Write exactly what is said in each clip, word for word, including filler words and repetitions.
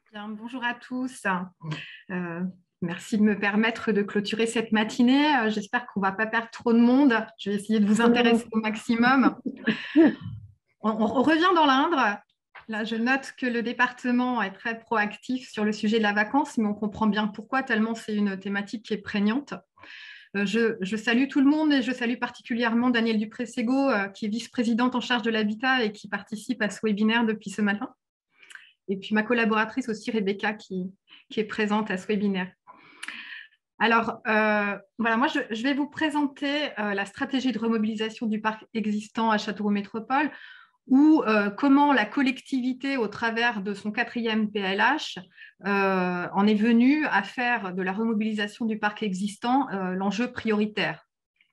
Bien, bonjour à tous. Euh, merci de me permettre de clôturer cette matinée. Euh, J'espère qu'on ne va pas perdre trop de monde. Je vais essayer de vous Non. intéresser au maximum. On, on revient dans l'Indre. Là, je note que le département est très proactif sur le sujet de la vacance, mais on comprend bien pourquoi, tellement c'est une thématique qui est prégnante. Euh, je, je salue tout le monde et je salue particulièrement Danielle Dupré-Ségaud, euh, qui est vice-présidente en charge de l'habitat et qui participe à ce webinaire depuis ce matin. Et puis ma collaboratrice aussi, Rebecca, qui, qui est présente à ce webinaire. Alors, euh, voilà, moi, je, je vais vous présenter euh, la stratégie de remobilisation du parc existant à Châteauroux Métropole, ou euh, comment la collectivité, au travers de son quatrième P L H, euh, en est venue à faire de la remobilisation du parc existant euh, l'enjeu prioritaire.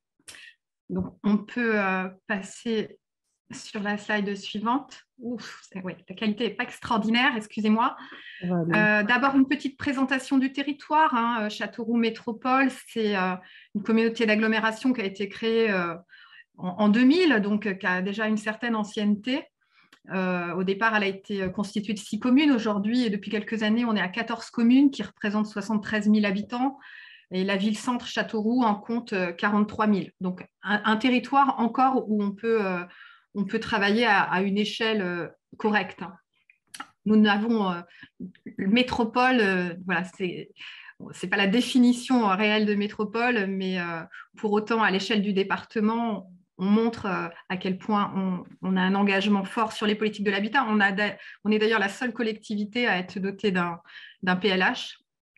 Donc, on peut euh, passer sur la slide suivante. Ouf, ouais, la qualité n'est pas extraordinaire, excusez-moi. Vraiment. Euh, D'abord, une petite présentation du territoire. Hein. Châteauroux Métropole, c'est euh, une communauté d'agglomération qui a été créée euh, en, en deux mille, donc euh, qui a déjà une certaine ancienneté. Euh, au départ, elle a été constituée de six communes. Aujourd'hui, et depuis quelques années, on est à quatorze communes qui représentent soixante-treize mille habitants. Et la ville-centre Châteauroux en compte quarante-trois mille. Donc, un, un territoire encore où on peut, euh, on peut travailler à, à une échelle euh, correcte. Nous n'avons euh, métropole, euh, voilà, c'est c'est pas la définition réelle de métropole, mais euh, pour autant, à l'échelle du département, on montre euh, à quel point on, on, a un engagement fort sur les politiques de l'habitat. On, on est d'ailleurs la seule collectivité à être dotée d'un P L H.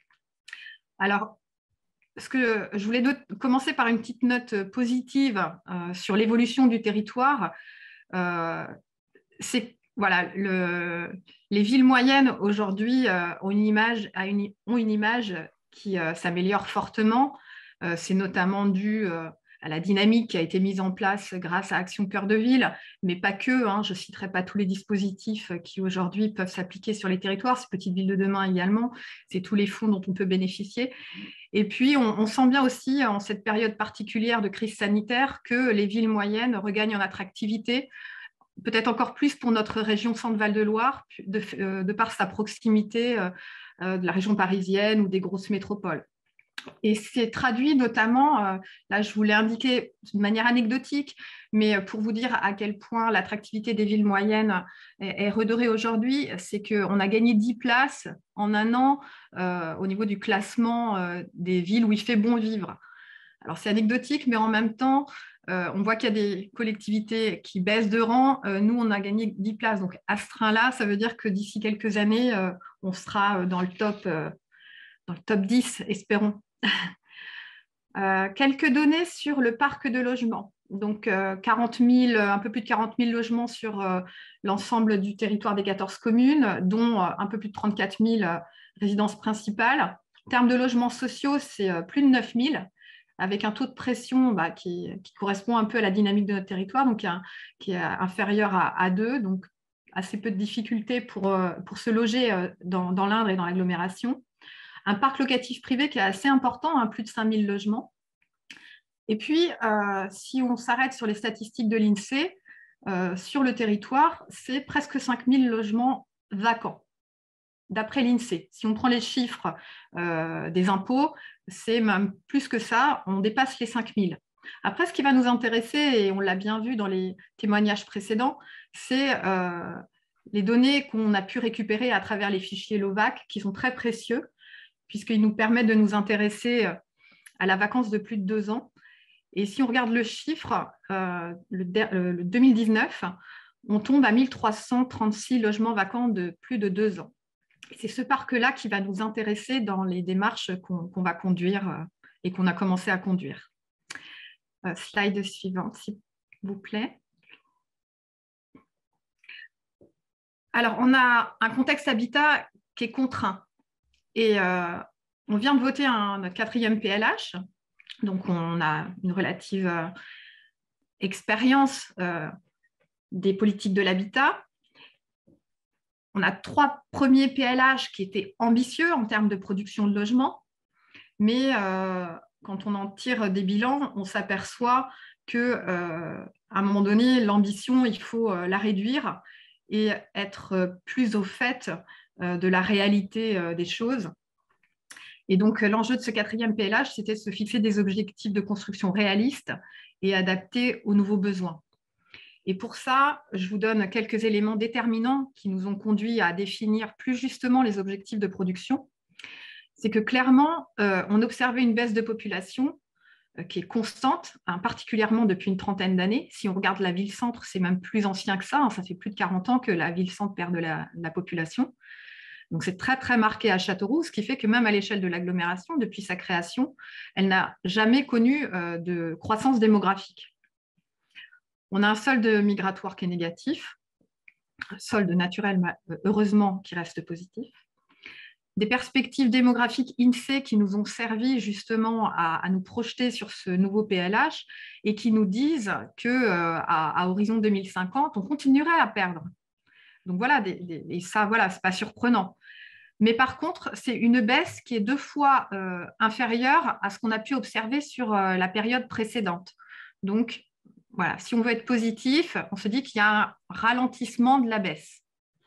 Alors, ce que je voulais commencer par une petite note positive euh, sur l'évolution du territoire. Euh, c'est voilà, le, les villes moyennes aujourd'hui euh, ont, une image, une, ont une image qui euh, s'améliore fortement. Euh, c'est notamment dû euh, à la dynamique qui a été mise en place grâce à Action Cœur de Ville, mais pas que. Hein, je ne citerai pas tous les dispositifs qui aujourd'hui peuvent s'appliquer sur les territoires, ces petites villes de demain également, c'est tous les fonds dont on peut bénéficier. Et puis, on, on sent bien aussi, en cette période particulière de crise sanitaire, que les villes moyennes regagnent en attractivité, peut-être encore plus pour notre région Centre-Val de Loire, de, euh, de par sa proximité euh, euh, de la région parisienne ou des grosses métropoles. Et c'est traduit notamment, euh, là je vous l'ai indiqué de manière anecdotique, mais pour vous dire à quel point l'attractivité des villes moyennes est, est redorée aujourd'hui, c'est qu'on a gagné dix places en un an euh, au niveau du classement euh, des villes où il fait bon vivre. Alors c'est anecdotique, mais en même temps, euh, on voit qu'il y a des collectivités qui baissent de rang. Euh, nous, on a gagné dix places. Donc à ce train-là, ça veut dire que d'ici quelques années, euh, on sera dans le top, euh, dans le top dix, espérons. Euh, quelques données sur le parc de logements. Donc, euh, quarante mille, un peu plus de quarante mille logements sur euh, l'ensemble du territoire des quatorze communes, dont euh, un peu plus de trente-quatre mille euh, résidences principales. En termes de logements sociaux, c'est euh, plus de neuf mille, avec un taux de pression bah, qui, qui, correspond un peu à la dynamique de notre territoire, donc qui est, qui est inférieur à, à deux, donc assez peu de difficultés pour, euh, pour se loger euh, dans, dans l'Indre et dans l'agglomération. Un parc locatif privé qui est assez important, hein, plus de cinq mille logements. Et puis, euh, si on s'arrête sur les statistiques de l'INSEE, euh, sur le territoire, c'est presque cinq mille logements vacants, d'après l'INSEE. Si on prend les chiffres euh, des impôts, c'est même plus que ça, on dépasse les cinq mille. Après, ce qui va nous intéresser, et on l'a bien vu dans les témoignages précédents, c'est euh, les données qu'on a pu récupérer à travers les fichiers LOVAC, qui sont très précieux, puisqu'ils nous permettent de nous intéresser à la vacance de plus de deux ans. Et si on regarde le chiffre, euh, le, le deux mille dix-neuf, on tombe à mille trois cent trente-six logements vacants de plus de deux ans. C'est ce parc-là qui va nous intéresser dans les démarches qu'on qu'on va conduire euh, et qu'on a commencé à conduire. Euh, slide suivante, s'il vous plaît. Alors, on a un contexte habitat qui est contraint. Et euh, on vient de voter un, notre quatrième P L H. Donc, on a une relative euh, expérience euh, des politiques de l'habitat. On a trois premiers P L H qui étaient ambitieux en termes de production de logements, mais euh, quand on en tire des bilans, on s'aperçoit qu'à euh, un moment donné, l'ambition, il faut euh, la réduire et être plus au fait euh, de la réalité euh, des choses. Et donc, l'enjeu de ce quatrième P L H, c'était de se fixer des objectifs de construction réalistes et adaptés aux nouveaux besoins. Et pour ça, je vous donne quelques éléments déterminants qui nous ont conduits à définir plus justement les objectifs de production. C'est que clairement, euh, on observait une baisse de population euh, qui est constante, hein, particulièrement depuis une trentaine d'années. Si on regarde la ville-centre, c'est même plus ancien que ça, hein, ça fait plus de quarante ans que la ville-centre perd de la, de la population. Donc, c'est très, très marqué à Châteauroux, ce qui fait que même à l'échelle de l'agglomération, depuis sa création, elle n'a jamais connu euh, de croissance démographique. On a un solde migratoire qui est négatif, un solde naturel, heureusement, qui reste positif. Des perspectives démographiques INSEE qui nous ont servi justement à, à nous projeter sur ce nouveau P L H et qui nous disent qu'à euh, à horizon deux mille cinquante, on continuerait à perdre. Donc voilà, des, des, et ça, voilà, ce n'est pas surprenant. Mais par contre, c'est une baisse qui est deux fois euh, inférieure à ce qu'on a pu observer sur euh, la période précédente. Donc, voilà, si on veut être positif, on se dit qu'il y a un ralentissement de la baisse.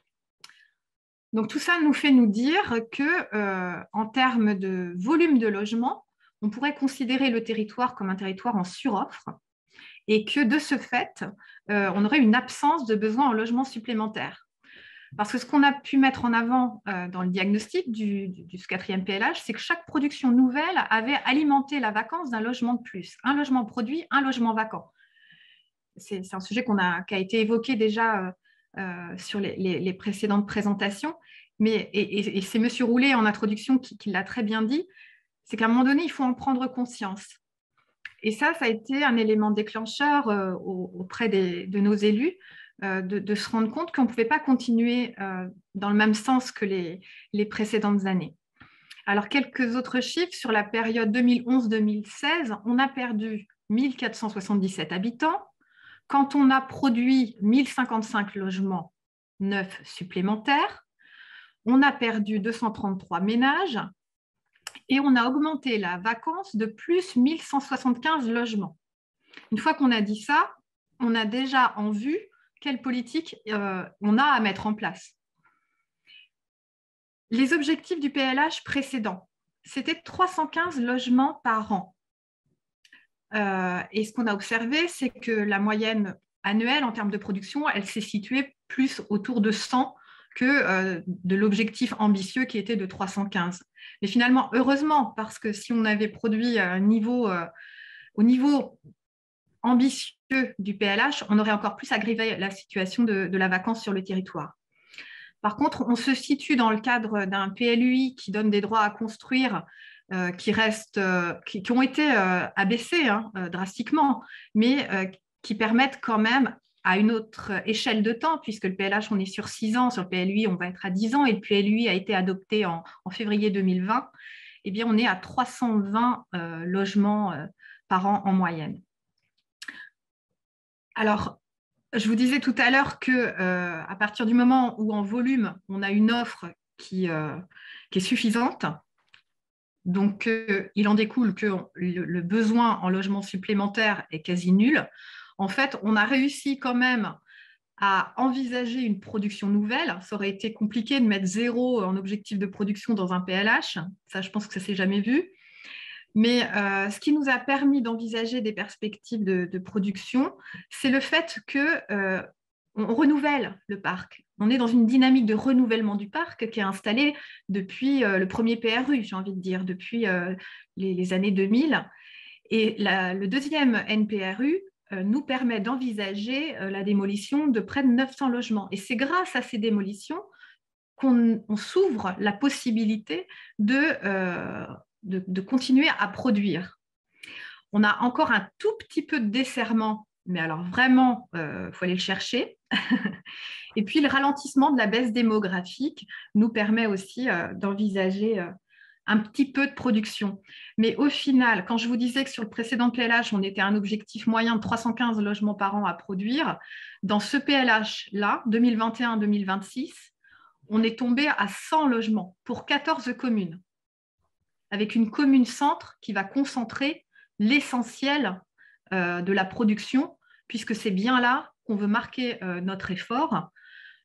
Donc, tout ça nous fait nous dire que, euh, en termes de volume de logement, on pourrait considérer le territoire comme un territoire en suroffre et que, de ce fait, euh, on aurait une absence de besoin en logement supplémentaire. Parce que ce qu'on a pu mettre en avant euh, dans le diagnostic du, du, du quatrième P L H, c'est que chaque production nouvelle avait alimenté la vacance d'un logement de plus. Un logement produit, un logement vacant. C'est, c'est un sujet qu'on a, qui a été évoqué déjà euh, euh, sur les, les, les précédentes présentations. Mais, et, et, et c'est M. Roulet en introduction qui, qui l'a très bien dit, c'est qu'à un moment donné, il faut en prendre conscience. Et ça, ça a été un élément déclencheur euh, auprès des, de nos élus, euh, de, de se rendre compte qu'on ne pouvait pas continuer euh, dans le même sens que les, les précédentes années. Alors, quelques autres chiffres. Sur la période deux mille onze deux mille seize, on a perdu mille quatre cent soixante-dix-sept habitants. Quand on a produit mille cinquante-cinq logements neufs supplémentaires, on a perdu deux cent trente-trois ménages et on a augmenté la vacance de plus mille cent soixante-quinze logements. Une fois qu'on a dit ça, on a déjà en vue quelle politique euh, on a à mettre en place. Les objectifs du P L H précédent, c'était trois cent quinze logements par an. Euh, et ce qu'on a observé, c'est que la moyenne annuelle en termes de production, elle s'est située plus autour de cent que euh, de l'objectif ambitieux qui était de trois cent quinze. Mais finalement, heureusement, parce que si on avait produit un niveau, euh, au niveau ambitieux du P L H, on aurait encore plus aggravé la situation de, de la vacance sur le territoire. Par contre, on se situe dans le cadre d'un P L U I qui donne des droits à construire euh, qui, restent, euh, qui, qui ont été euh, abaissés hein, euh, drastiquement, mais euh, qui permettent quand même à une autre échelle de temps, puisque le P L H, on est sur six ans, sur le P L U I, on va être à dix ans, et le P L U I a été adopté en, en février deux mille vingt, eh bien, on est à trois cent vingt euh, logements euh, par an en moyenne. Alors, je vous disais tout à l'heure qu'à euh, partir du moment où en volume, on a une offre qui, euh, qui est suffisante, donc euh, il en découle que le, le besoin en logement supplémentaire est quasi nul. En fait, on a réussi quand même à envisager une production nouvelle. Ça aurait été compliqué de mettre zéro en objectif de production dans un P L H. Ça, je pense que ça ne s'est jamais vu. Mais euh, ce qui nous a permis d'envisager des perspectives de, de production, c'est le fait qu'on euh, renouvelle le parc. On est dans une dynamique de renouvellement du parc qui est installée depuis euh, le premier P R U, j'ai envie de dire, depuis euh, les, les années deux mille. Et la, le deuxième N P R U euh, nous permet d'envisager euh, la démolition de près de neuf cents logements. Et c'est grâce à ces démolitions qu'on on s'ouvre la possibilité de... Euh, De, de continuer à produire. On a encore un tout petit peu de desserrement, mais alors vraiment, il euh, faut aller le chercher. Et puis, le ralentissement de la baisse démographique nous permet aussi euh, d'envisager euh, un petit peu de production. Mais au final, quand je vous disais que sur le précédent P L H, on était à un objectif moyen de trois cent quinze logements par an à produire, dans ce P L H-là, deux mille vingt et un deux mille vingt-six, on est tombé à cent logements pour quatorze communes, avec une commune-centre qui va concentrer l'essentiel euh, de la production, puisque c'est bien là qu'on veut marquer euh, notre effort.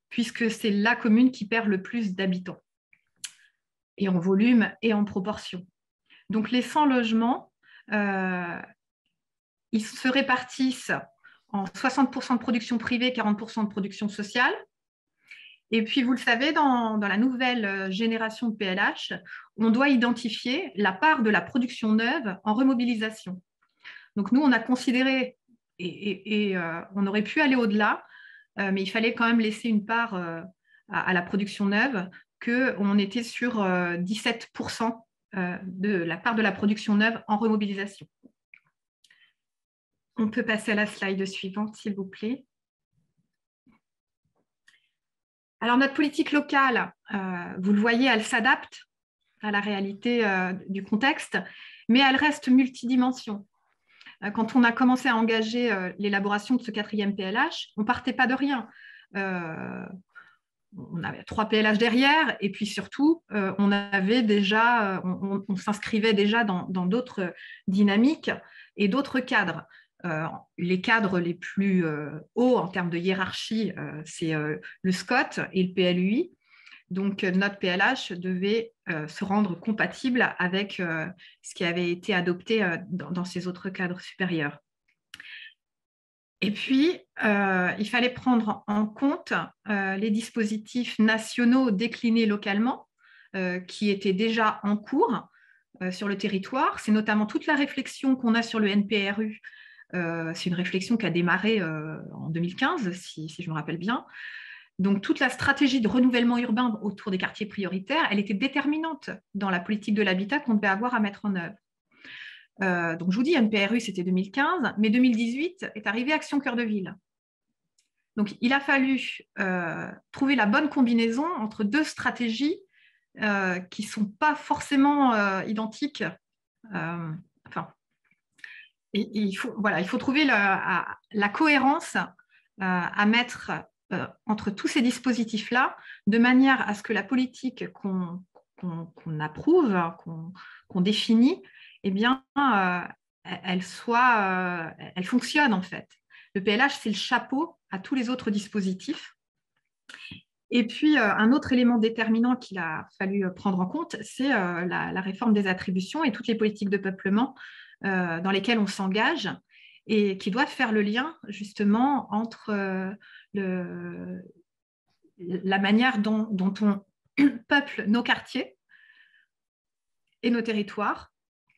puisque c'est la commune qui perd le plus d'habitants, et en volume et en proportion. Donc les cent logements, euh, ils se répartissent en soixante pour cent de production privée, quarante pour cent de production sociale. Et puis, vous le savez, dans, dans la nouvelle génération de P L H, on doit identifier la part de la production neuve en remobilisation. Donc, nous, on a considéré, et, et, et euh, on aurait pu aller au-delà, euh, mais il fallait quand même laisser une part euh, à, à la production neuve, qu'on était sur euh, dix-sept pour cent euh, de la part de la production neuve en remobilisation. On peut passer à la slide suivante, s'il vous plaît. Alors, notre politique locale, euh, vous le voyez, elle s'adapte à la réalité euh, du contexte, mais elle reste multidimension. Euh, quand on a commencé à engager euh, l'élaboration de ce quatrième P L H, on ne partait pas de rien. Euh, on avait trois P L H derrière, et puis surtout, euh, on avait déjà, on, on s'inscrivait déjà dans d'autres dynamiques et d'autres cadres. Euh, les cadres les plus euh, hauts en termes de hiérarchie, euh, c'est euh, le S C O T et le P L U I. Donc, euh, notre P L H devait euh, se rendre compatible avec euh, ce qui avait été adopté euh, dans, dans ces autres cadres supérieurs. Et puis, euh, il fallait prendre en compte euh, les dispositifs nationaux déclinés localement, euh, qui étaient déjà en cours euh, sur le territoire. C'est notamment toute la réflexion qu'on a sur le N P R U. Euh, c'est une réflexion qui a démarré euh, en deux mille quinze, si, si je me rappelle bien. Donc, toute la stratégie de renouvellement urbain autour des quartiers prioritaires, elle était déterminante dans la politique de l'habitat qu'on devait avoir à mettre en œuvre. Euh, donc, je vous dis, N P R U, c'était deux mille quinze, mais deux mille dix-huit est arrivé Action Cœur de Ville. Donc, il a fallu euh, trouver la bonne combinaison entre deux stratégies euh, qui ne sont pas forcément euh, identiques. Euh, enfin, et, et il, faut, voilà, il faut trouver la, la cohérence euh, à mettre euh, entre tous ces dispositifs-là, de manière à ce que la politique qu'on qu'on, qu'on approuve, qu'on qu'on définit, eh bien, euh, elle, soit, euh, elle fonctionne en fait. Le P L H, c'est le chapeau à tous les autres dispositifs. Et puis, euh, un autre élément déterminant qu'il a fallu prendre en compte, c'est euh, la, la réforme des attributions et toutes les politiques de peuplement euh, dans lesquelles on s'engage et qui doivent faire le lien justement entre euh, le, la manière dont, dont on peuple nos quartiers et nos territoires.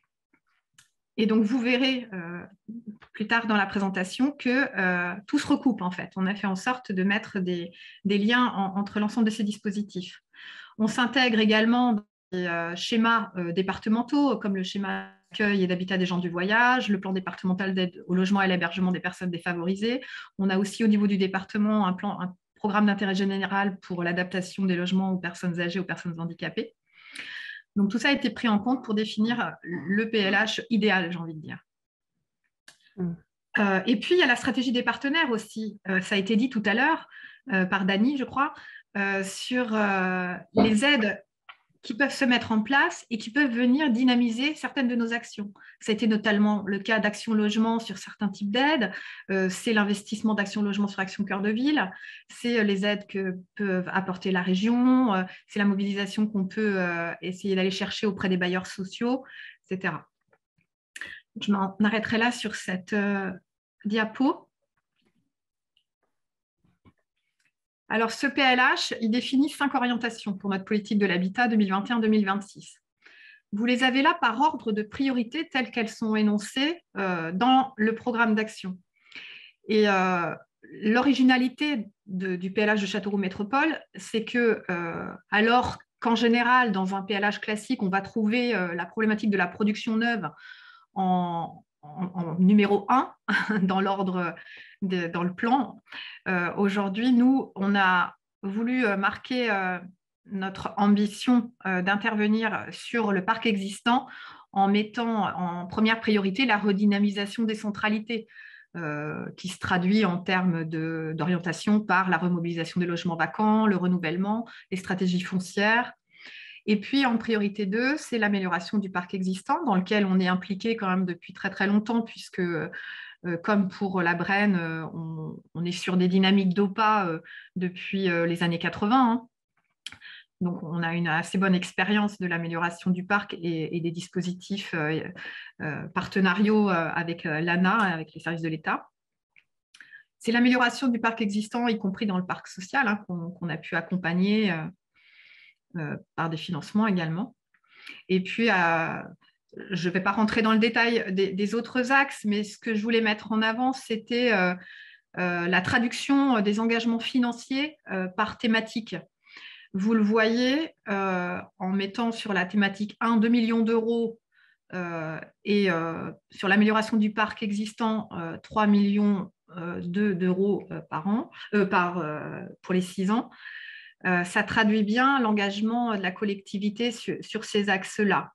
Et donc, vous verrez euh, plus tard dans la présentation que euh, tout se recoupe, en fait. On a fait en sorte de mettre des, des liens en, entre l'ensemble de ces dispositifs. On s'intègre également dans des euh, schémas euh, départementaux, comme le schéma d'accueil et d'habitat des gens du voyage, le plan départemental d'aide au logement et à l'hébergement des personnes défavorisées. On a aussi au niveau du département un, plan, un programme d'intérêt général pour l'adaptation des logements aux personnes âgées, aux personnes handicapées. Donc, tout ça a été pris en compte pour définir le P L H idéal, j'ai envie de dire. Mm. Euh, et puis, il y a la stratégie des partenaires aussi. Euh, ça a été dit tout à l'heure euh, par Dany, je crois, euh, sur euh, les aides qui peuvent se mettre en place et qui peuvent venir dynamiser certaines de nos actions. Ça a été notamment le cas d'Action Logement sur certains types d'aides, euh, c'est l'investissement d'Action Logement sur Action Cœur de Ville, c'est les aides que peuvent apporter la région, euh, c'est la mobilisation qu'on peut euh, essayer d'aller chercher auprès des bailleurs sociaux, et cetera. Je m'en arrêterai là sur cette euh, diapo. Alors, ce P L H, il définit cinq orientations pour notre politique de l'habitat deux mille vingt et un deux mille vingt-six. Vous les avez là par ordre de priorité telles qu'elles sont énoncées euh, dans le programme d'action. Et euh, l'originalité du P L H de Châteauroux Métropole, c'est que, euh, alors qu'en général, dans un P L H classique, on va trouver euh, la problématique de la production neuve en, en, en numéro un dans l'ordre, dans le plan. Euh, Aujourd'hui, nous, on a voulu marquer euh, notre ambition euh, d'intervenir sur le parc existant en mettant en première priorité la redynamisation des centralités, euh, qui se traduit en termes d'orientation par la remobilisation des logements vacants, le renouvellement, les stratégies foncières. Et puis, en priorité deux, c'est l'amélioration du parc existant, dans lequel on est impliqué quand même depuis très, très longtemps, puisque Euh, comme pour la Brenne, euh, on, on est sur des dynamiques d'O P A euh, depuis euh, les années quatre-vingts. Hein. Donc, on a une assez bonne expérience de l'amélioration du parc et, et des dispositifs euh, euh, partenariaux euh, avec euh, l'A N A, avec les services de l'État. C'est l'amélioration du parc existant, y compris dans le parc social, hein, qu'on qu'on a pu accompagner euh, euh, par des financements également. Et puis, euh, je ne vais pas rentrer dans le détail des, des, autres axes, mais ce que je voulais mettre en avant, c'était euh, euh, la traduction des engagements financiers euh, par thématique. Vous le voyez, euh, en mettant sur la thématique un, deux millions d'euros euh, et euh, sur l'amélioration du parc existant, euh, trois millions d'euros euh, par an, euh, par, euh, pour les six ans. Euh, ça traduit bien l'engagement de la collectivité sur, sur ces axes-là.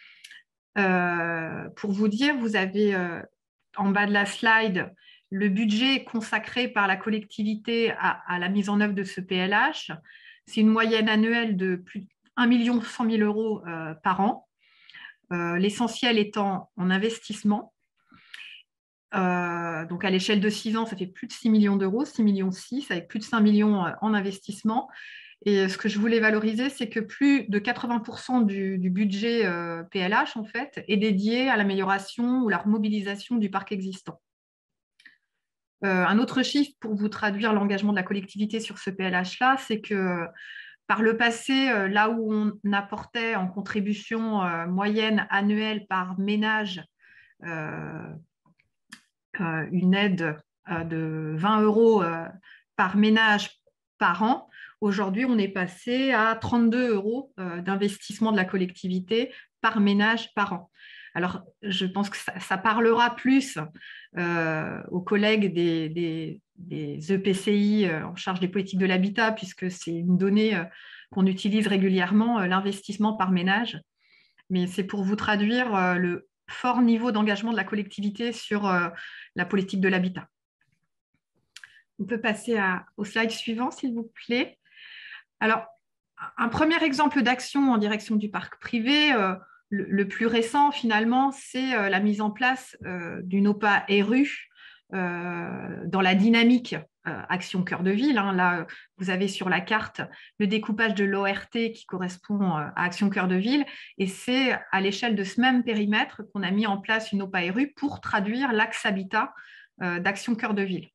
Euh, pour vous dire, vous avez euh, en bas de la slide le budget consacré par la collectivité à, à la mise en œuvre de ce P L H. C'est une moyenne annuelle de plus de un million cent mille euros euh, par an, euh, l'essentiel étant en investissement. Euh, donc à l'échelle de six ans, ça fait plus de six millions d'euros, six millions six, avec plus de cinq millions en investissement. Et ce que je voulais valoriser, c'est que plus de quatre-vingts pour cent du, du budget euh, P L H en fait, est dédié à l'amélioration ou la remobilisation du parc existant. Euh, un autre chiffre pour vous traduire l'engagement de la collectivité sur ce P L H-là, c'est que par le passé, euh, là où on apportait en contribution euh, moyenne annuelle par ménage euh, euh, une aide euh, de vingt euros euh, par ménage par an, aujourd'hui, on est passé à trente-deux euros euh, d'investissement de la collectivité par ménage par an. Alors, je pense que ça, ça parlera plus euh, aux collègues des, des, des E P C I euh, en charge des politiques de l'habitat, puisque c'est une donnée euh, qu'on utilise régulièrement, euh, l'investissement par ménage. Mais c'est pour vous traduire euh, le fort niveau d'engagement de la collectivité sur euh, la politique de l'habitat. On peut passer à, au slide suivant, s'il vous plaît. Alors, un premier exemple d'action en direction du parc privé, euh, le, le plus récent finalement, c'est euh, la mise en place euh, d'une O P A R U euh, dans la dynamique euh, Action Cœur de Ville. Hein. Là, vous avez sur la carte le découpage de l'O R T qui correspond euh, à Action Cœur de Ville, et c'est à l'échelle de ce même périmètre qu'on a mis en place une O P A R U pour traduire l'axe habitat euh, d'Action Cœur de Ville.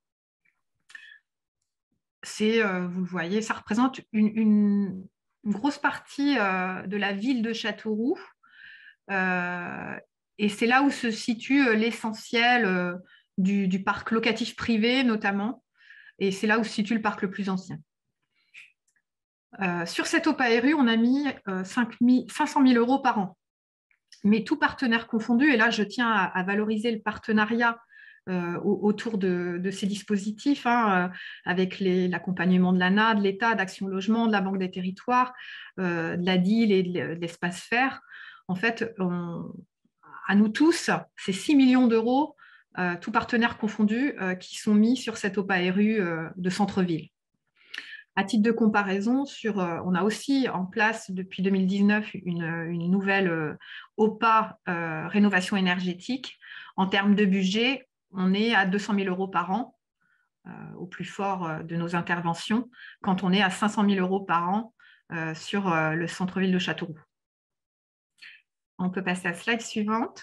C'est, euh, vous le voyez, ça représente une, une, une grosse partie euh, de la ville de Châteauroux. Euh, et c'est là où se situe l'essentiel euh, du, du parc locatif privé, notamment. Et c'est là où se situe le parc le plus ancien. Euh, sur cette O P A R U, on a mis euh, cinq cent mille euros par an. Mais tout partenaire confondu, et là, je tiens à, à valoriser le partenariat Euh, autour de, de ces dispositifs, hein, euh, avec l'accompagnement de l'A N A, de l'État, d'Action Logement, de la Banque des Territoires, euh, de la D I L et de l'Espace Vert. En fait, on, à nous tous, c'est six millions d'euros, euh, tous partenaires confondus, euh, qui sont mis sur cette O P A R U euh, de centre-ville. À titre de comparaison, sur, euh, on a aussi en place depuis deux mille dix-neuf une, une nouvelle euh, O P A euh, rénovation énergétique. En termes de budget, on est à deux cent mille euros par an, euh, au plus fort euh, de nos interventions, quand on est à cinq cent mille euros par an euh, sur euh, le centre-ville de Châteauroux. On peut passer à la slide suivante.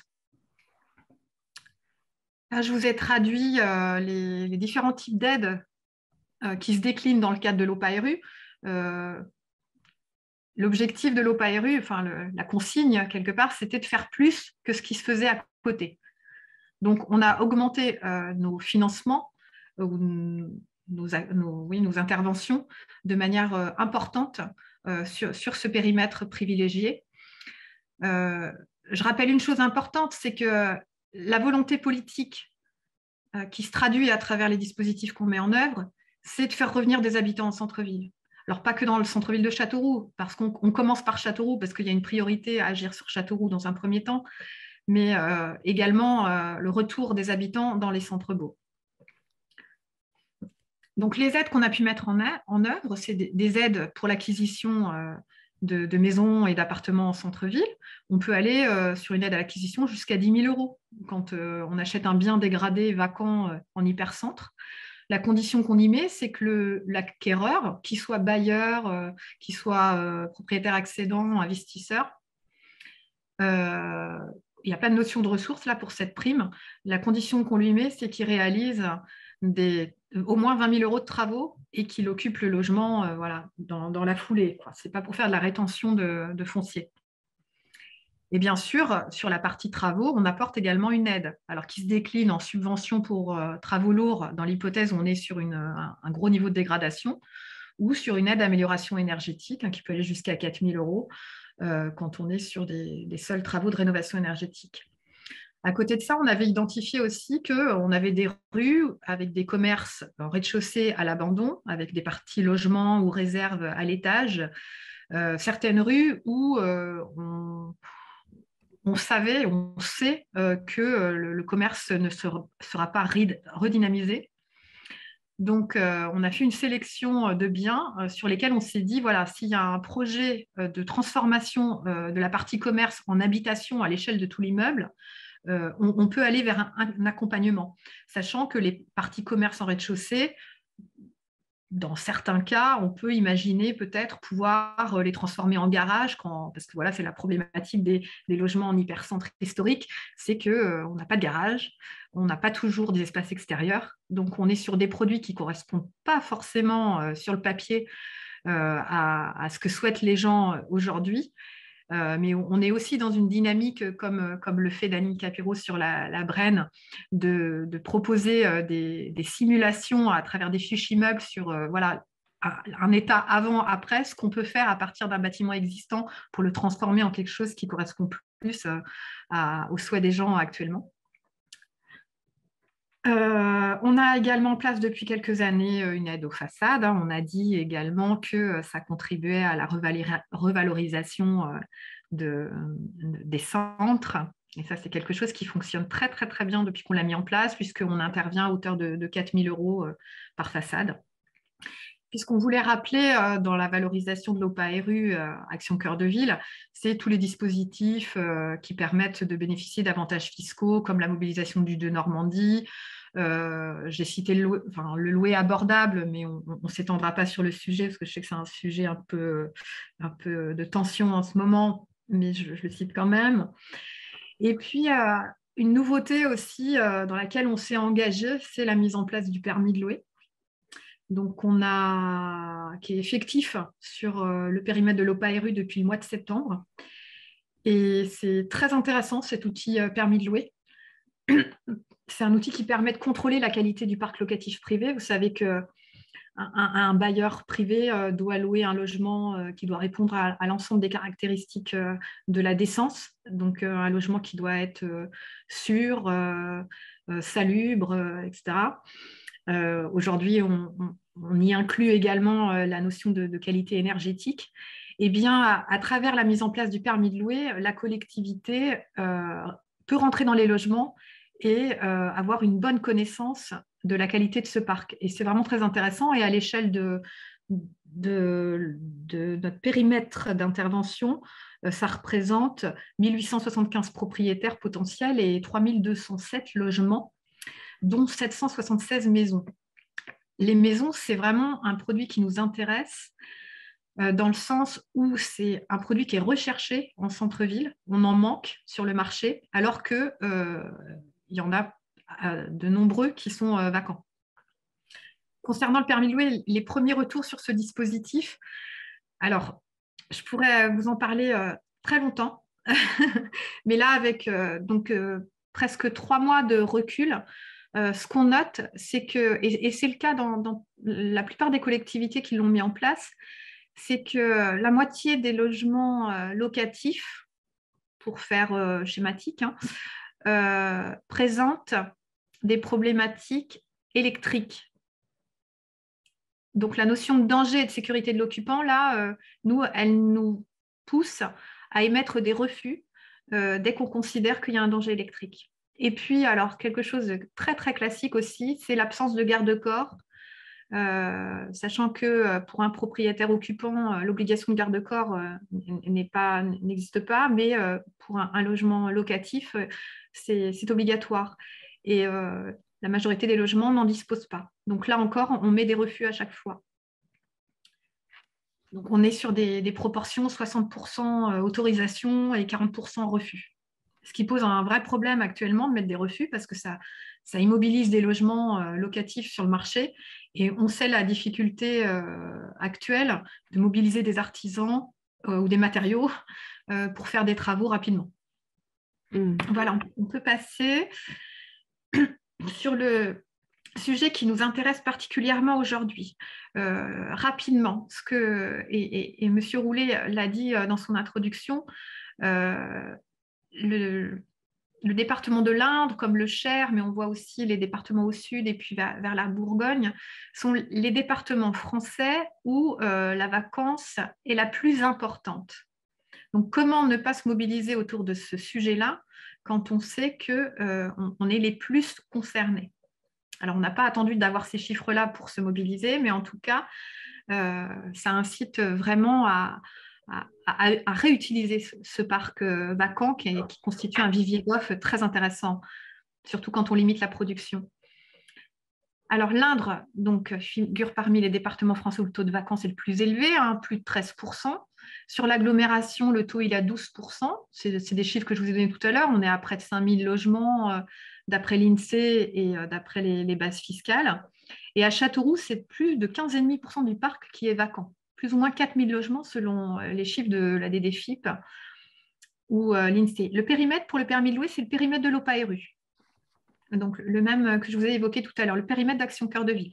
Là, je vous ai traduit euh, les, les différents types d'aides euh, qui se déclinent dans le cadre de l'O P A R U. Euh, L'objectif de l'O P A R U, enfin le, la consigne quelque part, c'était de faire plus que ce qui se faisait à côté. Donc, on a augmenté euh, nos financements, euh, nos, nos, oui, nos interventions de manière euh, importante euh, sur, sur ce périmètre privilégié. Euh, je rappelle une chose importante, c'est que la volonté politique euh, qui se traduit à travers les dispositifs qu'on met en œuvre, c'est de faire revenir des habitants en centre-ville. Alors, pas que dans le centre-ville de Châteauroux, parce qu'on commence par Châteauroux, parce qu'il y a une priorité à agir sur Châteauroux dans un premier temps, mais euh, également euh, le retour des habitants dans les centres-bourgs. Donc, les aides qu'on a pu mettre en, en œuvre, c'est des, des aides pour l'acquisition euh, de, de maisons et d'appartements en centre-ville, on peut aller euh, sur une aide à l'acquisition jusqu'à dix mille euros quand euh, on achète un bien dégradé vacant euh, en hypercentre. La condition qu'on y met, c'est que l'acquéreur, qu'il soit bailleur, euh, qu'il soit euh, propriétaire accédant, investisseur, euh, il y a plein de notions de ressources là pour cette prime. La condition qu'on lui met, c'est qu'il réalise des, au moins vingt mille euros de travaux et qu'il occupe le logement euh, voilà, dans, dans la foulée. Ce n'est pas pour faire de la rétention de, de foncier. Et bien sûr, sur la partie travaux, on apporte également une aide, alors qui se décline en subvention pour euh, travaux lourds dans l'hypothèse où on est sur une, un, un gros niveau de dégradation, ou sur une aide d'amélioration énergétique hein, qui peut aller jusqu'à quatre mille euros euh, quand on est sur des, des seuls travaux de rénovation énergétique. À côté de ça, on avait identifié aussi qu'on avait des rues avec des commerces en rez-de-chaussée à l'abandon, avec des parties logements ou réserves à l'étage, euh, certaines rues où euh, on, on savait, on sait euh, que le, le commerce ne sera, sera pas redynamisé. Donc, euh, on a fait une sélection de biens euh, sur lesquels on s'est dit, voilà, s'il y a un projet euh, de transformation euh, de la partie commerce en habitation à l'échelle de tout l'immeuble, euh, on, on peut aller vers un, un accompagnement, sachant que les parties commerce en rez-de-chaussée, dans certains cas, on peut imaginer peut-être pouvoir les transformer en garage, quand, parce que voilà, c'est la problématique des, des logements en hypercentre historique, c'est qu'on euh, n'a pas de garage, on n'a pas toujours des espaces extérieurs, donc on est sur des produits qui ne correspondent pas forcément euh, sur le papier euh, à, à ce que souhaitent les gens aujourd'hui. Euh, mais on est aussi dans une dynamique, comme, comme le fait Dany Capiro sur la, la Brenne, de, de proposer euh, des, des simulations à travers des fiches immeubles sur euh, voilà, un, un état avant-après, ce qu'on peut faire à partir d'un bâtiment existant pour le transformer en quelque chose qui correspond plus euh, à, aux souhaits des gens actuellement. Euh, on a également en place depuis quelques années une aide aux façades. Hein. On a dit également que ça contribuait à la revalorisation de, de, des centres. Et ça, c'est quelque chose qui fonctionne très, très, très bien depuis qu'on l'a mis en place, puisqu'on intervient à hauteur de, de quatre mille euros par façade. Puisqu'on voulait rappeler euh, dans la valorisation de l'O P A R U euh, Action Cœur de Ville, c'est tous les dispositifs euh, qui permettent de bénéficier d'avantages fiscaux comme la mobilisation du de Normandie. Euh, j'ai cité le louer, enfin, le louer abordable, mais on ne s'étendra pas sur le sujet parce que je sais que c'est un sujet un peu, un peu de tension en ce moment, mais je, je le cite quand même. Et puis, euh, une nouveauté aussi euh, dans laquelle on s'est engagé, c'est la mise en place du permis de louer. Donc, on a, qui est effectif sur euh, le périmètre de l'O P A R U depuis le mois de septembre. Et c'est très intéressant, cet outil euh, permis de louer. C'est un outil qui permet de contrôler la qualité du parc locatif privé. Vous savez qu'un un, un bailleur privé euh, doit louer un logement euh, qui doit répondre à, à l'ensemble des caractéristiques euh, de la décence. Donc, euh, un logement qui doit être euh, sûr, euh, euh, salubre, euh, et cetera. Euh, Aujourd'hui, on, on, on y inclut également euh, la notion de, de qualité énergétique. Eh bien, à, à travers la mise en place du permis de louer, la collectivité euh, peut rentrer dans les logements et euh, avoir une bonne connaissance de la qualité de ce parc. Et c'est vraiment très intéressant. Et à l'échelle de, de, de notre périmètre d'intervention, euh, ça représente mille huit cent soixante-quinze propriétaires potentiels et trois mille deux cent sept logements, dont sept cent soixante-seize maisons. Les maisons, c'est vraiment un produit qui nous intéresse euh, dans le sens où c'est un produit qui est recherché en centre-ville. On en manque sur le marché, alors qu'il euh, y en a euh, de nombreux qui sont euh, vacants. Concernant le permis de louer, les premiers retours sur ce dispositif, alors, je pourrais vous en parler euh, très longtemps, mais là, avec euh, donc, euh, presque trois mois de recul, Euh, ce qu'on note, c'est que, et, et c'est le cas dans, dans la plupart des collectivités qui l'ont mis en place, c'est que la moitié des logements euh, locatifs, pour faire euh, schématique, hein, euh, présentent des problématiques électriques. Donc la notion de danger et de sécurité de l'occupant, là, euh, nous, elle nous pousse à émettre des refus euh, dès qu'on considère qu'il y a un danger électrique. Et puis, alors, quelque chose de très, très classique aussi, c'est l'absence de garde-corps euh, sachant que pour un propriétaire occupant, l'obligation de garde-corps euh, n'est pas, n'existe pas, mais euh, pour un, un logement locatif, c'est obligatoire. Et euh, la majorité des logements n'en disposent pas. Donc là encore, on met des refus à chaque fois. Donc on est sur des, des proportions soixante pour cent autorisation et quarante pour cent refus. Ce qui pose un vrai problème actuellement de mettre des refus parce que ça, ça immobilise des logements euh, locatifs sur le marché. Et on sait la difficulté euh, actuelle de mobiliser des artisans euh, ou des matériaux euh, pour faire des travaux rapidement. Mmh. Voilà, on peut passer sur le sujet qui nous intéresse particulièrement aujourd'hui. Euh, rapidement, ce que, et, et, et M. Roulet l'a dit dans son introduction, euh, le, le département de l'Indre, comme le Cher, mais on voit aussi les départements au sud et puis vers, vers la Bourgogne, sont les départements français où euh, la vacance est la plus importante. Donc, comment ne pas se mobiliser autour de ce sujet-là quand on sait qu'on euh, on est les plus concernés? Alors, on n'a pas attendu d'avoir ces chiffres-là pour se mobiliser, mais en tout cas, euh, ça incite vraiment à, à, à, à réutiliser ce, ce parc euh, vacant qui, est, qui constitue un vivier d'offres très intéressant, surtout quand on limite la production. Alors, l'Indre donc, figure parmi les départements français où le taux de vacance est le plus élevé, hein, plus de treize pour cent. Sur l'agglomération, le taux il est à douze pour cent. C'est des chiffres que je vous ai donnés tout à l'heure. On est à près de cinq mille logements euh, d'après l'INSEE et euh, d'après les, les bases fiscales. Et à Châteauroux, c'est plus de quinze virgule cinq pour cent du parc qui est vacant. Plus ou moins quatre mille logements selon les chiffres de la D D F I P ou euh, l'INSEE. Le périmètre pour le permis de louer, c'est le périmètre de l'O P A R U. Donc, le même que je vous ai évoqué tout à l'heure, le périmètre d'Action Cœur de Ville.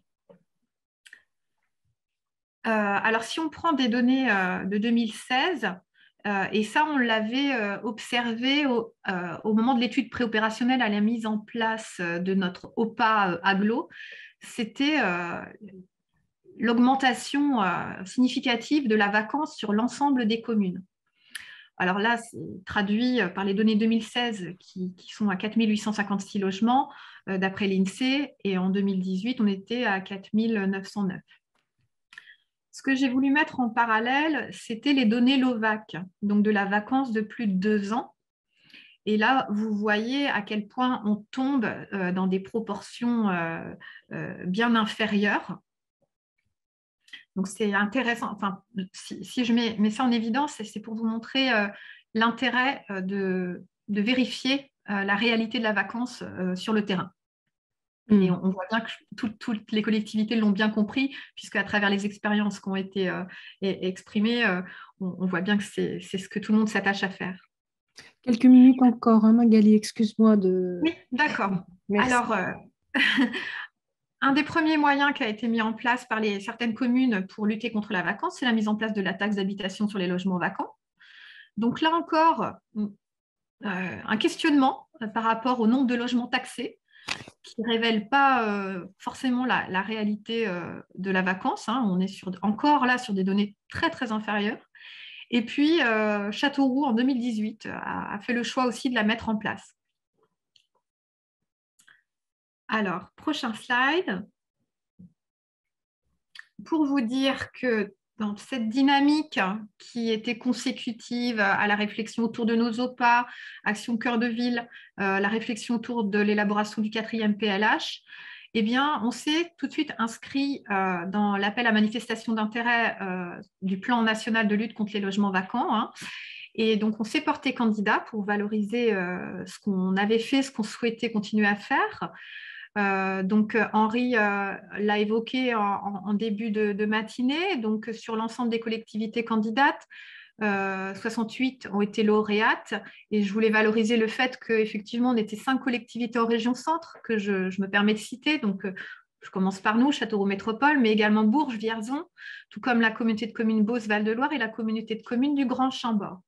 Euh, alors, si on prend des données euh, de deux mille seize, euh, et ça, on l'avait euh, observé au, euh, au moment de l'étude préopérationnelle à la mise en place euh, de notre O P A euh, Aglo, c'était euh, l'augmentation euh, significative de la vacance sur l'ensemble des communes. Alors là, c'est traduit par les données deux mille seize qui, qui sont à quatre mille huit cent cinquante-six logements euh, d'après l'INSEE, et en deux mille dix-huit, on était à quatre mille neuf cent neuf. Ce que j'ai voulu mettre en parallèle, c'était les données LOVAC, donc de la vacance de plus de deux ans. Et là, vous voyez à quel point on tombe euh, dans des proportions euh, euh, bien inférieures. Donc, c'est intéressant. Enfin, si, si je mets, mets ça en évidence, c'est pour vous montrer euh, l'intérêt euh, de, de vérifier euh, la réalité de la vacance euh, sur le terrain. Mmh. Et on, on voit bien que tout, toutes les collectivités l'ont bien compris, puisqu'à travers les expériences qui ont été euh, exprimées, euh, on, on voit bien que c'est ce que tout le monde s'attache à faire. Quelques minutes encore, hein, Magali, excuse-moi de... Oui, d'accord. Alors, euh, un des premiers moyens qui a été mis en place par les, certaines communes pour lutter contre la vacance, c'est la mise en place de la taxe d'habitation sur les logements vacants. Donc là encore, euh, un questionnement par rapport au nombre de logements taxés qui ne révèle pas euh, forcément la, la réalité euh, de la vacance. Hein. On est sur, encore là sur des données très, très inférieures. Et puis, euh, Châteauroux, en deux mille dix-huit, a, a fait le choix aussi de la mettre en place. Alors, prochain slide. Pour vous dire que dans cette dynamique qui était consécutive à la réflexion autour de nos O P A, Action Cœur de Ville, euh, la réflexion autour de l'élaboration du quatrième P L H, eh bien, on s'est tout de suite inscrit euh, dans l'appel à manifestation d'intérêt euh, du plan national de lutte contre les logements vacants. Hein. Et donc, on s'est porté candidat pour valoriser euh, ce qu'on avait fait, ce qu'on souhaitait continuer à faire. Euh, donc, Henri euh, l'a évoqué en, en début de, de matinée. Donc, sur l'ensemble des collectivités candidates, euh, soixante-huit ont été lauréates. Et je voulais valoriser le fait qu'effectivement, on était cinq collectivités en région centre, que je, je me permets de citer. Donc, je commence par nous, Châteauroux Métropole, mais également Bourges, Vierzon, tout comme la communauté de communes Beauce, Val-de-Loire et la communauté de communes du Grand Chambord.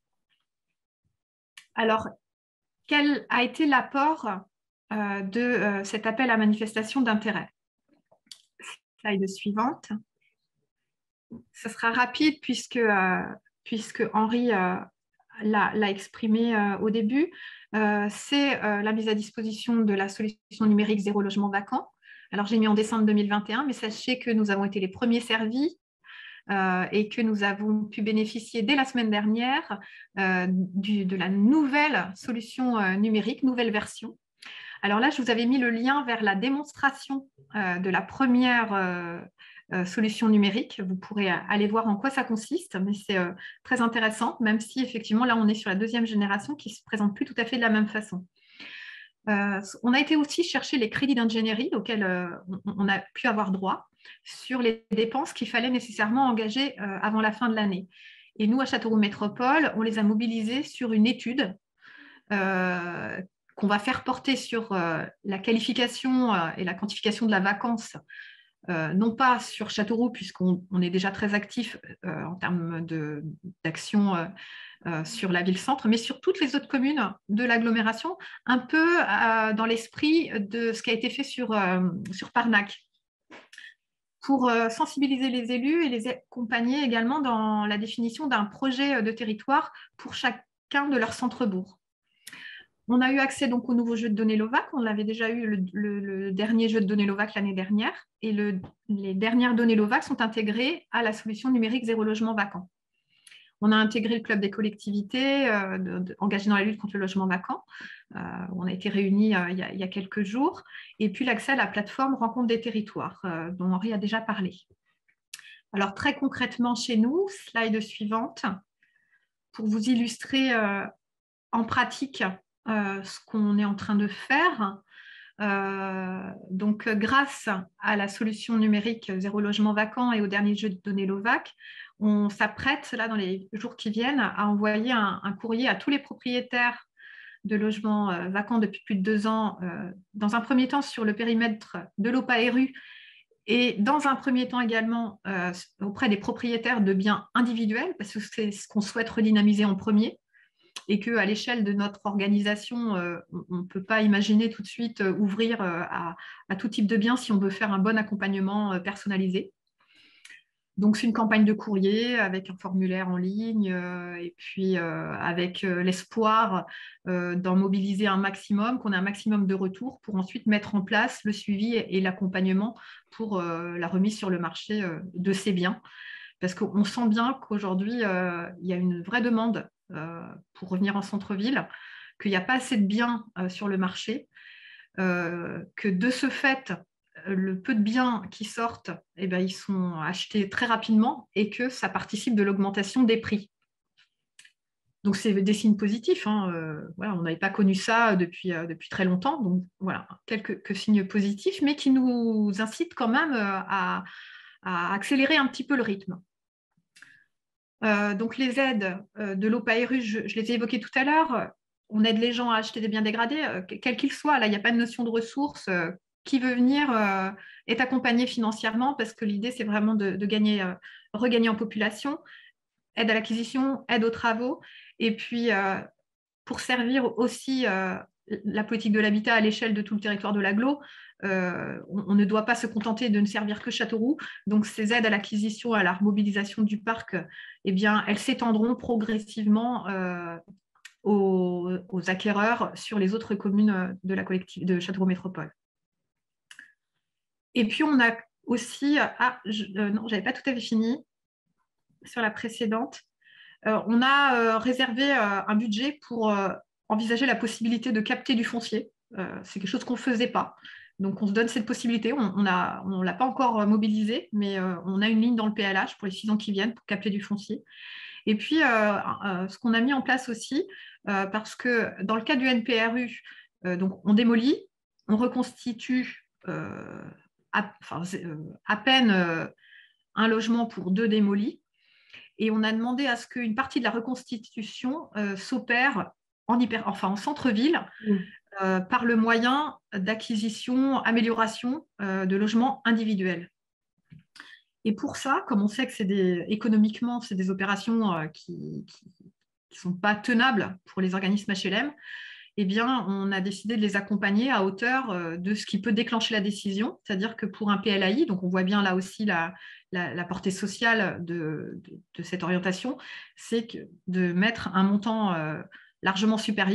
Alors, quel a été l'apport euh, de euh, cet appel à manifestation d'intérêt? Slide suivante. Ce sera rapide puisque, euh, puisque Henri euh, l'a exprimé euh, au début. Euh, C'est euh, la mise à disposition de la solution numérique zéro logement vacant Alors, j'ai mis en décembre deux mille vingt et un, mais sachez que nous avons été les premiers servis euh, et que nous avons pu bénéficier dès la semaine dernière euh, du, de la nouvelle solution euh, numérique, nouvelle version. Alors là, je vous avais mis le lien vers la démonstration euh, de la première euh, euh, solution numérique. Vous pourrez aller voir en quoi ça consiste, mais c'est euh, très intéressant, même si effectivement, là, on est sur la deuxième génération qui ne se présente plus tout à fait de la même façon. Euh, on a été aussi chercher les crédits d'ingénierie auxquels euh, on, on a pu avoir droit sur les dépenses qu'il fallait nécessairement engager euh, avant la fin de l'année. Et nous, à Châteauroux Métropole, on les a mobilisés sur une étude euh, qu'on va faire porter sur euh, la qualification euh, et la quantification de la vacance, euh, non pas sur Châteauroux, puisqu'on on est déjà très actif euh, en termes d'action euh, euh, sur la ville-centre, mais sur toutes les autres communes de l'agglomération, un peu euh, dans l'esprit de ce qui a été fait sur, euh, sur Parnac, pour euh, sensibiliser les élus et les accompagner également dans la définition d'un projet de territoire pour chacun de leurs centres-bourgs. On a eu accès donc au nouveau jeu de données Lovac. On avait déjà eu le, le, le dernier jeu de données Lovac l'année dernière. Et le, les dernières données Lovac sont intégrées à la solution numérique zéro logement vacant. On a intégré le club des collectivités euh, de, de, engagé dans la lutte contre le logement vacant. Euh, on a été réunis euh, il, y a, il y a quelques jours. Et puis l'accès à la plateforme Rencontre des territoires, euh, dont Henri a déjà parlé. Alors très concrètement chez nous, slide suivante, pour vous illustrer euh, en pratique Euh, ce qu'on est en train de faire. Euh, donc, grâce à la solution numérique zéro logement vacant et au dernier jeu de données Lovac, on s'apprête, là, dans les jours qui viennent, à envoyer un, un courrier à tous les propriétaires de logements euh, vacants depuis plus de deux ans, euh, dans un premier temps sur le périmètre de l'O P A R U et dans un premier temps également euh, auprès des propriétaires de biens individuels, parce que c'est ce qu'on souhaite redynamiser en premier. Et qu'à l'échelle de notre organisation, euh, on ne peut pas imaginer tout de suite euh, ouvrir euh, à, à tout type de biens si on veut faire un bon accompagnement euh, personnalisé. Donc, c'est une campagne de courrier avec un formulaire en ligne euh, et puis euh, avec euh, l'espoir euh, d'en mobiliser un maximum, qu'on ait un maximum de retours pour ensuite mettre en place le suivi et, et l'accompagnement pour euh, la remise sur le marché euh, de ces biens. Parce qu'on sent bien qu'aujourd'hui, euh, il y a une vraie demande euh, pour revenir en centre-ville, qu'il n'y a pas assez de biens euh, sur le marché, euh, que de ce fait, le peu de biens qui sortent, eh ben, ils sont achetés très rapidement et que ça participe de l'augmentation des prix. Donc, c'est des signes positifs. Hein. Euh, voilà, on n'avait pas connu ça depuis, euh, depuis très longtemps. Donc, voilà, quelques, quelques signes positifs, mais qui nous incitent quand même euh, à, à accélérer un petit peu le rythme. Euh, donc les aides euh, de l'O P A R U, je, je les ai évoquées tout à l'heure. On aide les gens à acheter des biens dégradés, euh, quels qu'ils soient. Là, il n'y a pas de notion de ressources. Euh, qui veut venir euh, est accompagné financièrement parce que l'idée, c'est vraiment de, de gagner, euh, regagner en population, aide à l'acquisition, aide aux travaux. Et puis, euh, pour servir aussi euh, la politique de l'habitat à l'échelle de tout le territoire de l'agglo, euh, on, on ne doit pas se contenter de ne servir que Châteauroux. Donc, ces aides à l'acquisition, à la remobilisation du parc, eh bien, elles s'étendront progressivement euh, aux, aux acquéreurs sur les autres communes de la collective de Châteauroux Métropole. Et puis, on a aussi... Ah, je, euh, non, je n'avais pas tout à fait fini sur la précédente. Euh, on a euh, réservé euh, un budget pour euh, envisager la possibilité de capter du foncier. Euh, c'est quelque chose qu'on ne faisait pas. Donc, on se donne cette possibilité. On ne on l'a pas encore mobilisé, mais euh, on a une ligne dans le P L H pour les six ans qui viennent pour capter du foncier. Et puis, euh, euh, ce qu'on a mis en place aussi, euh, parce que dans le cas du N P R U, euh, donc on démolit, on reconstitue euh, à, enfin, euh, à peine euh, un logement pour deux démolis. Et on a demandé à ce qu'une partie de la reconstitution euh, s'opère en, enfin, en centre-ville mmh. euh, par le moyen d'acquisition, amélioration euh, de logements individuels. Et pour ça, comme on sait que c'est des, économiquement, c'est des opérations euh, qui ne sont pas tenables pour les organismes H L M, eh bien, on a décidé de les accompagner à hauteur de ce qui peut déclencher la décision, c'est-à-dire que pour un P L A I, donc on voit bien là aussi la, la, la portée sociale de, de, de cette orientation, c'est de mettre un montant euh, largement supérieur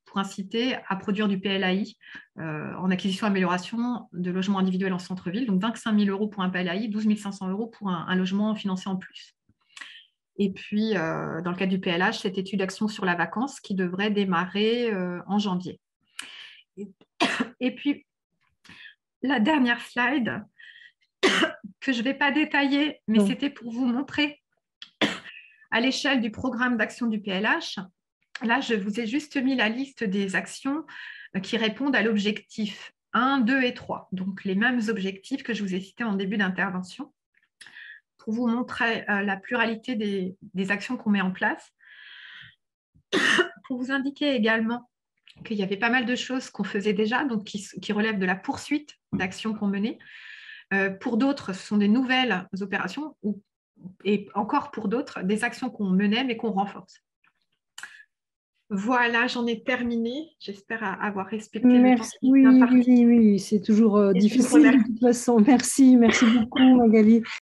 pour inciter à produire du P L A I euh, en acquisition-amélioration de logements individuels en centre-ville. Donc vingt-cinq mille euros pour un P L A I, douze mille cinq cents euros pour un, un logement financé en plus. Et puis, euh, dans le cadre du P L H, cette étude d'action sur la vacance qui devrait démarrer euh, en janvier. Et, et puis, la dernière slide, que je ne vais pas détailler, mais c'était pour vous montrer à l'échelle du programme d'action du P L H. Là, je vous ai juste mis la liste des actions qui répondent à l'objectif un, deux et trois. Donc, les mêmes objectifs que je vous ai cités en début d'intervention, pour vous montrer euh, la pluralité des, des actions qu'on met en place. Pour vous indiquer également qu'il y avait pas mal de choses qu'on faisait déjà, donc qui, qui relèvent de la poursuite d'actions qu'on menait. Euh, pour d'autres, ce sont des nouvelles opérations, ou, et encore pour d'autres, des actions qu'on menait mais qu'on renforce. Voilà, j'en ai terminé. J'espère avoir respecté merci, le temps. Oui, oui, oui, oui, c'est toujours euh, difficile de toute façon. Merci, merci beaucoup Magali.